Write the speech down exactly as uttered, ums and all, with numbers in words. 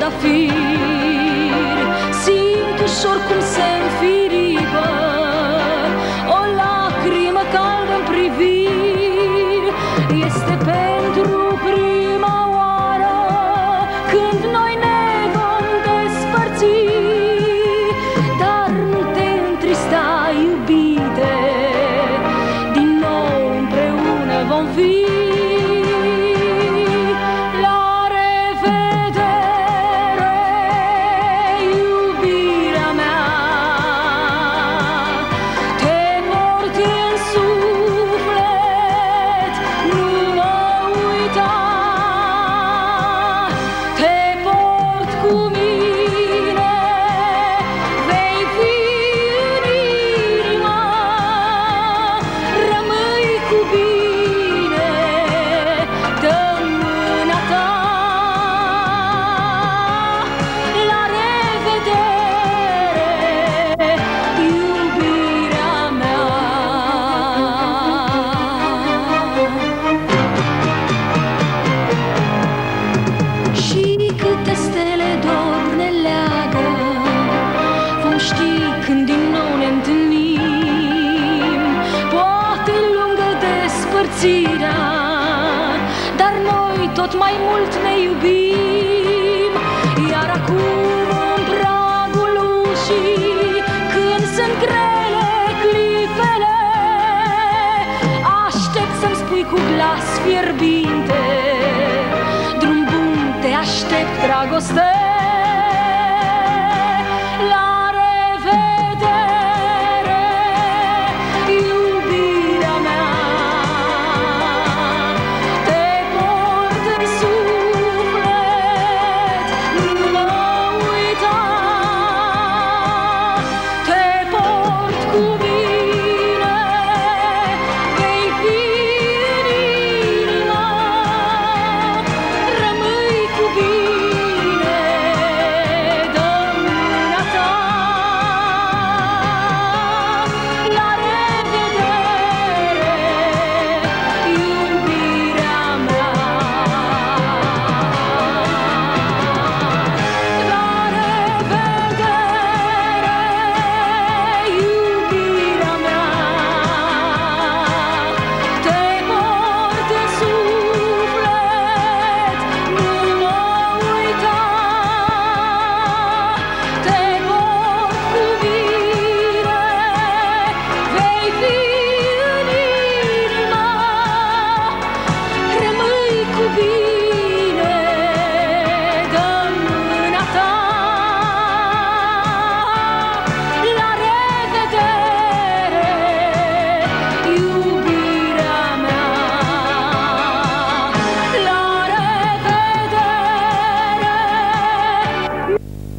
trandafiri, simt ușor cum se înfiripă o lacrimă caldă în priviri. Este pentru prima oară când noi ne vom despărți, dar nu te întrista, iubite, din nou împreună vom fi. Când din nou ne întâlnim, poate lungă despărțirea, dar noi tot mai mult ne iubim. Iar acum în pragul ușii, când sunt grele clipele, aștept să-mi spui cu glas fierbinte: drum bun, te aștept, dragoste.